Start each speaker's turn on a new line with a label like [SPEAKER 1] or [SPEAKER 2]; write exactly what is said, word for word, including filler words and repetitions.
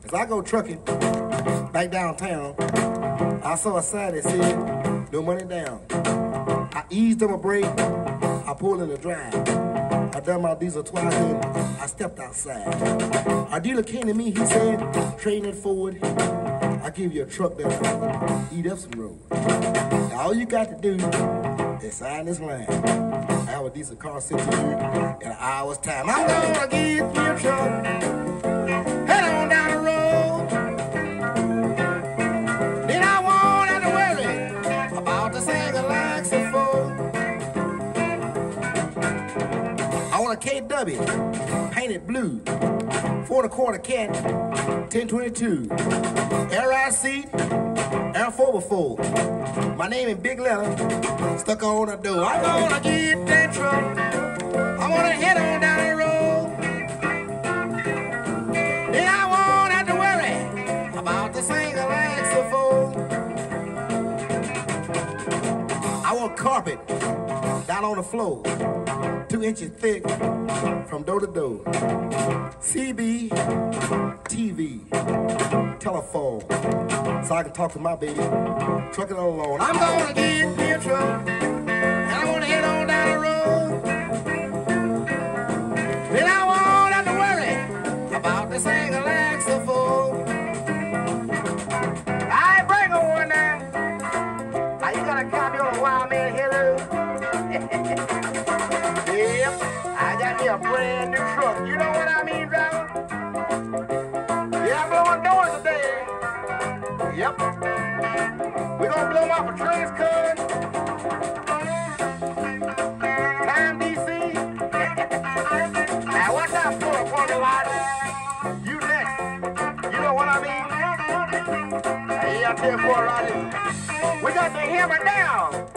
[SPEAKER 1] As I go trucking back downtown, I saw a sign that said, no money down. I eased up a brake, I pulled in the drive. I done my diesel twice and I stepped outside. Our dealer came to me, he said, trade it forward. I give you a truck that'll eat up some road. Now all you got to do is sign this line. I have a diesel car sent to you in an hour's time. I'm gonna give you a truck. Head on down the road. Then I won't have to worry about the single like saxophone. I want a K W, painted blue, four and a quarter cat, ten twenty-two. Air ride seat, air four before. My name in big letter, stuck on the door. I'm gonna get that truck. I'm gonna head on down the road. Then I won't have to worry about the single saxophone. I want carpet down on the floor, two inches thick from door to door. C B, T V, telephone, so I can talk to my baby, trucking alone. I'm gonna get me a truck, and I'm gonna head on down the road. Then I won't have to worry about the single saxophone. I ain't bring on one now. Now you gotta count me on a Wildman hello. Yep, I got me a brand new truck. You know what I mean, driver? Yeah, I'm blowing doors today. Yep. We're gonna blow off a trace cut. Time D C. Now watch out, pull up on the lot. You next. You know what I mean? Hey, I tell you what, Roddy. We got the hammer down.